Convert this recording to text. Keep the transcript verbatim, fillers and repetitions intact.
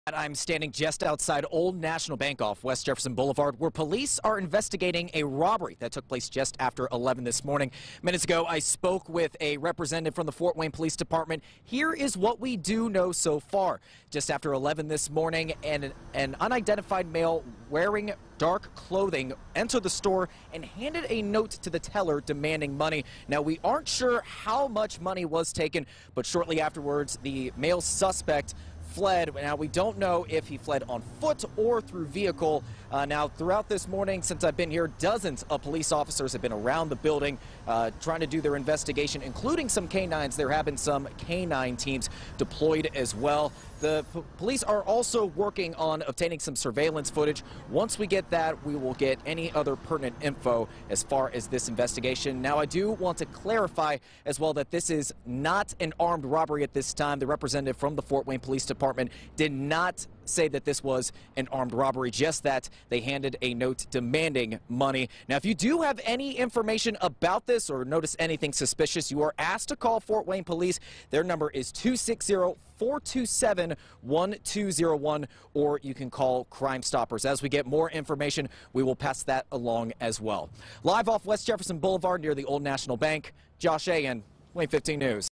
I'm standing just outside Old National Bank off West Jefferson Boulevard, where police are investigating a robbery that took place just after eleven this morning. Minutes ago, I spoke with a representative from the Fort Wayne Police Department. Here is what we do know so far. Just after eleven this morning, an, an unidentified male wearing dark clothing entered the store and handed a note to the teller demanding money. Now, we aren't sure how much money was taken, but shortly afterwards, the male suspect fled. Now, we don't know if he fled on foot or through vehicle. Uh, now, throughout this morning, since I've been here, dozens of police officers have been around the building uh, trying to do their investigation, including some canines. There have been some canine teams deployed as well. The p police are also working on obtaining some surveillance footage. Once we get that, we will get any other pertinent info as far as this investigation. Now, I do want to clarify as well that this is not an armed robbery at this time. The representative from the Fort Wayne Police Department did not say that this was an armed robbery, just that they handed a note demanding money. Now, if you do have any information about this or notice anything suspicious, you are asked to call Fort Wayne Police. Their number is two six zero, four two seven, one two zero one, or you can call Crime Stoppers. As we get more information, we will pass that along as well. Live off West Jefferson Boulevard near the Old National Bank, Josh Ayan, Wayne fifteen News.